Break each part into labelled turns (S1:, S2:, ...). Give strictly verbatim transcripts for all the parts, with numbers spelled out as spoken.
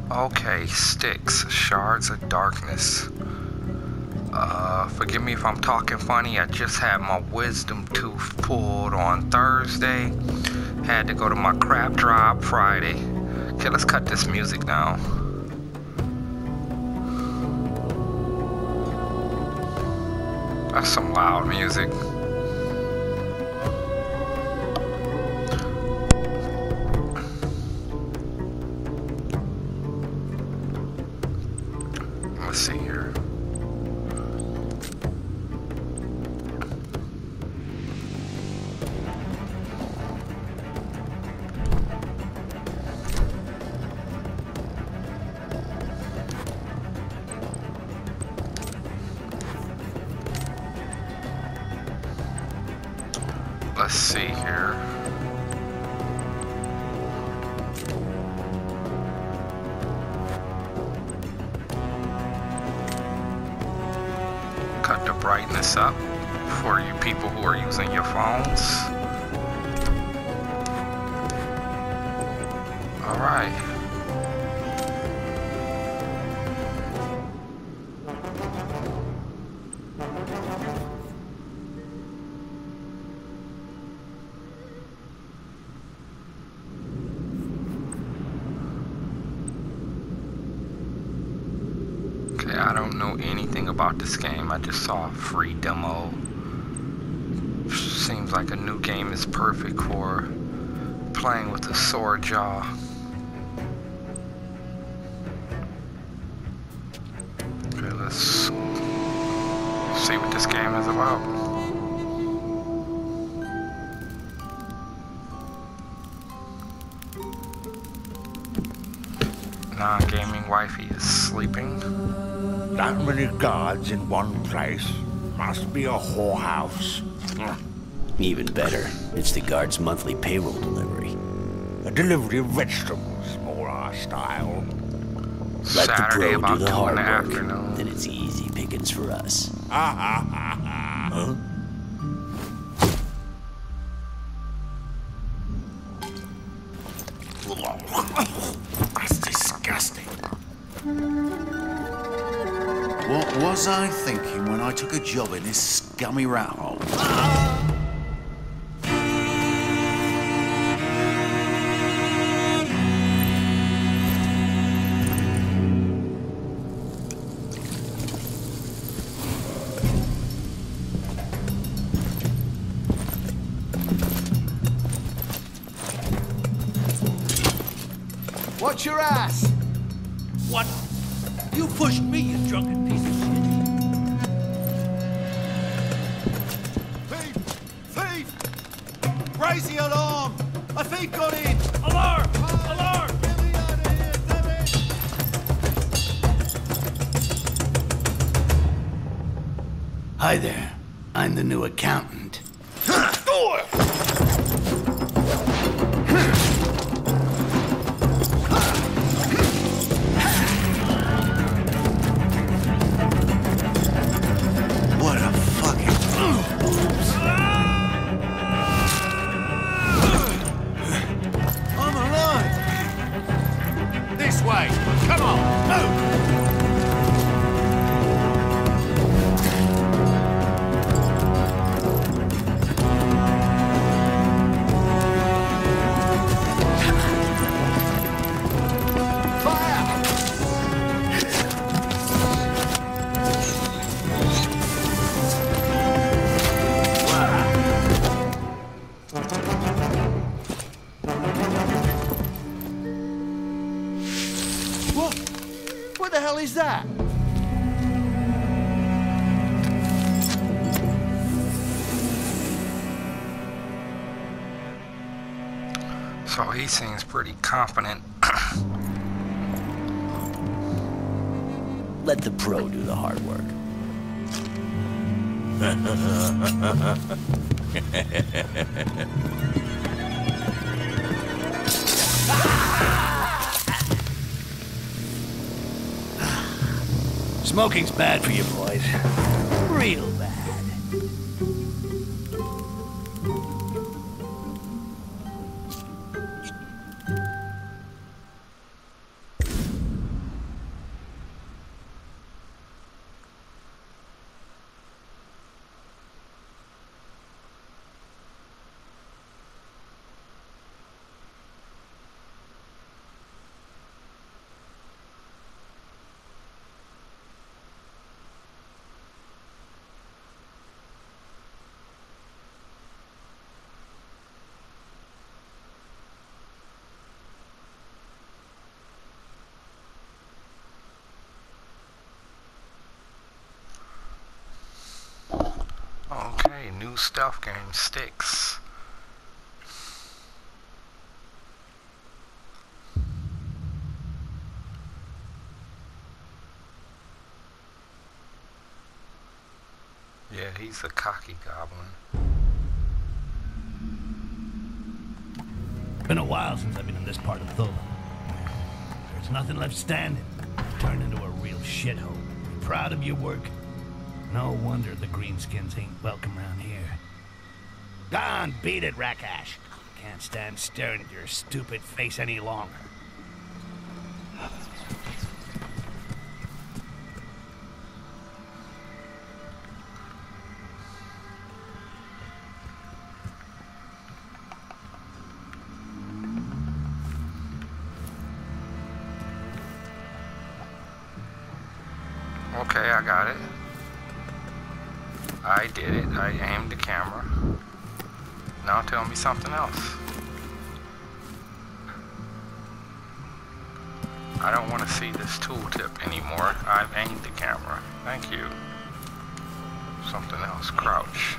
S1: Okay, Styx, Shards of Darkness. Uh, forgive me if I'm talking funny. I just had my wisdom tooth pulled on Thursday. Had to go to my crap drop Friday. Okay, let's cut this music down. That's some loud music. Let's see here. Let's see here. Cut the brightness up for you people who are using your phones. All right. I don't know anything about this game. I just saw a free demo. Seems like a new game is perfect for playing with a sore jaw. Okay, let's see what this game is about. Non-gaming wifey is sleeping.
S2: That many guards in one place must be a whorehouse.
S3: Even better, it's the guard's monthly payroll delivery.
S2: A delivery of vegetables, more our style.
S3: Let the
S1: Saturday
S3: pro
S1: about
S3: do the
S1: two
S3: hard
S1: in the
S3: work,
S1: afternoon.
S3: then it's easy pickings for us.
S2: Ha ha ha ha. Huh? That's disgusting.
S4: What was I thinking when I took a job in this scummy rat hole?
S5: Watch your ass!
S4: What? You pushed me, you drunken piece of shit. Thief! Thief! Raise the alarm! A thief got in! Alarm! Alarm! Get me out of here, damn it!
S3: Hi there. I'm the new accountant.
S4: What a fucking... I'm alive! This way! Come on, move!
S5: What? What the hell is that?
S1: So he seems pretty confident.
S3: Let the pro do the hard work. Smoking's bad for you boys. Real bad.
S1: Okay, new stealth game, Styx. Yeah, he's a cocky goblin.
S6: Been a while since I've been in this part of Thula. There's nothing left standing. Turned into a real shithole. Proud of your work? No wonder the greenskins ain't welcome around here. Gone, beat it, Rakash. Can't stand staring at your stupid face any longer.
S1: Okay, I got it. I did it. I aimed the camera. Now tell me something else. I don't want to see this tooltip anymore. I've aimed the camera. Thank you. Something else. Crouch.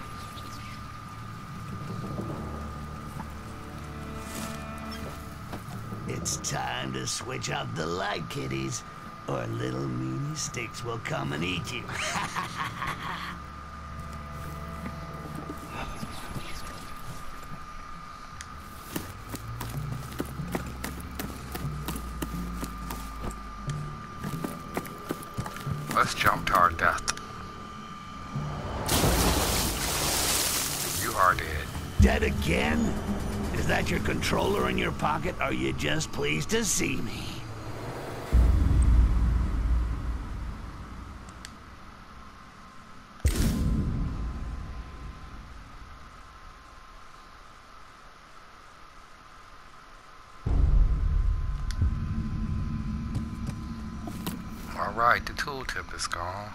S7: It's time to switch off the light, kiddies, or little meanie Styx will come and eat you.
S1: Let's jump to our death. You are dead.
S7: Dead again? Is that your controller in your pocket? Or are you just pleased to see me?
S1: Alright, the tooltip is gone.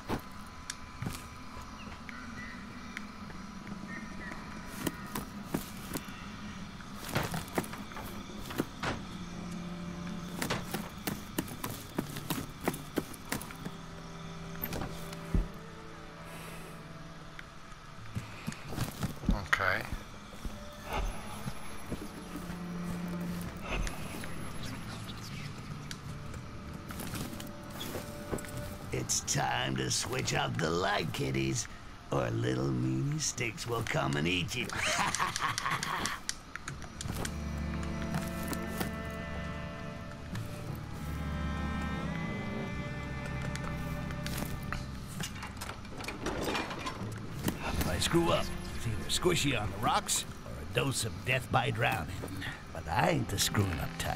S1: Okay.
S7: It's time to switch off the light, kiddies, or little meanie Styx will come and eat you.
S6: If I screw up, it's either squishy on the rocks or a dose of death by drowning. But I ain't the screwing up type.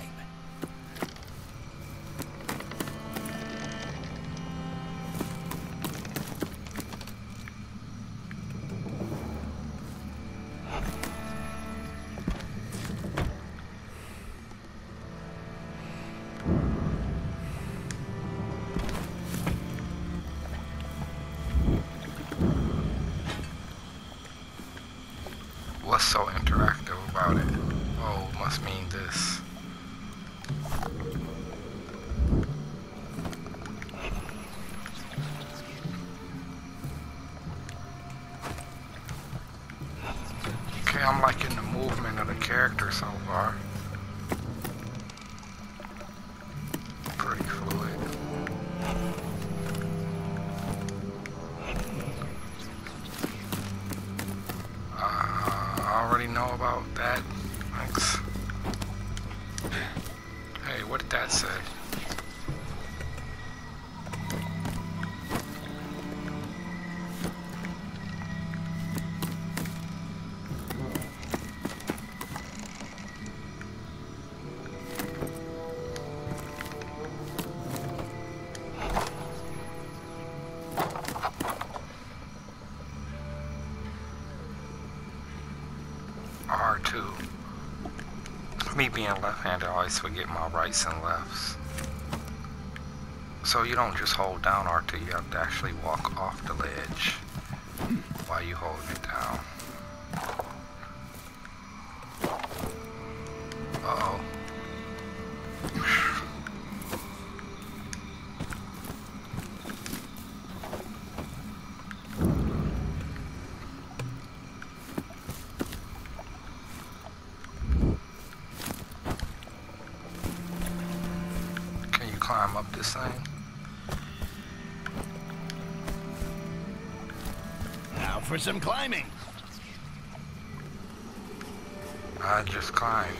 S1: What's so interactive about it? Oh, must mean this. Okay, I'm liking the movement of the character so far. Pretty fluid. Already know about that. Thanks. Hey, what did that say? R two. Me being left-handed, I always forget my rights and lefts. So you don't just hold down R two, you have to actually walk off the ledge while you hold it down. Uh-oh. climb up this thing.
S6: Now for some climbing.
S1: I just climbed.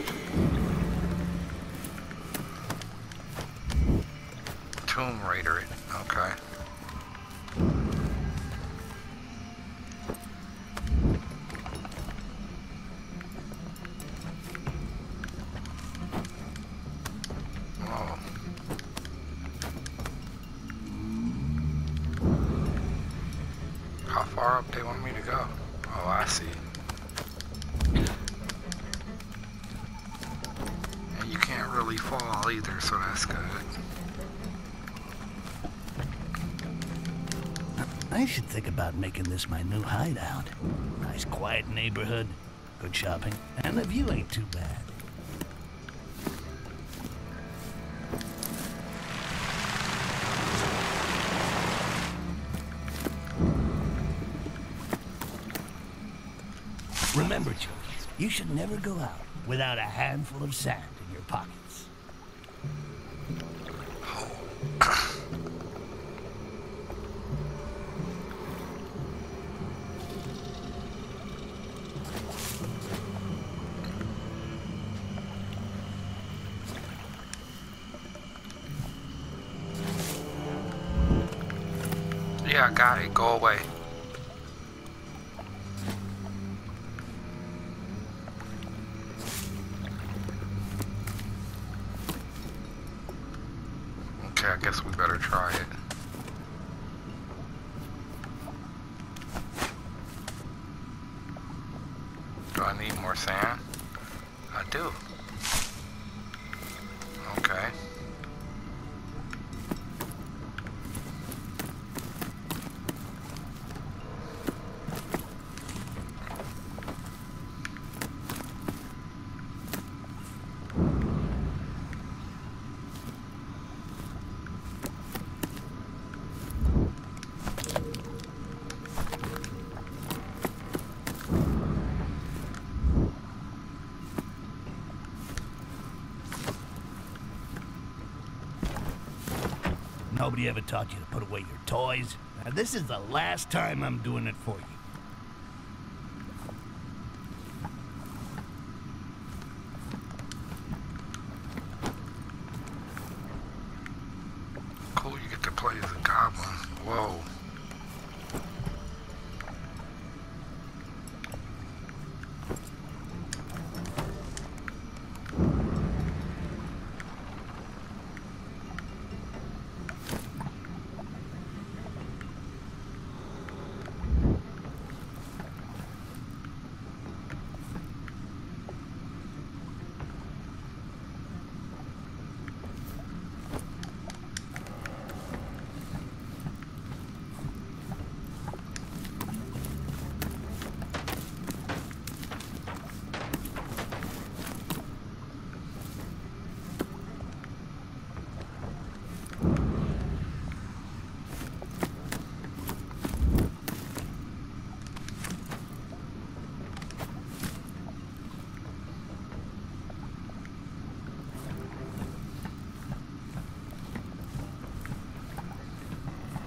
S1: Tomb Raider it. Okay. Whoa. How far up they want me to go? Oh, I see. And you can't really fall either, so that's good.
S6: I should think about making this my new hideout. Nice quiet neighborhood, good shopping, and the view ain't too bad. Remember, children, you should never go out without a handful of sand in your pockets.
S1: Yeah, I got it. Go away. Okay, I guess we better try it. Do I need more sand? I do. Okay.
S6: Nobody ever taught you to put away your toys. Now, this is the last time I'm doing it for you.
S1: Cool, you get to play as a goblin. Whoa.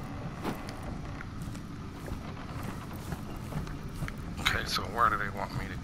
S1: Okay, so where do they want me to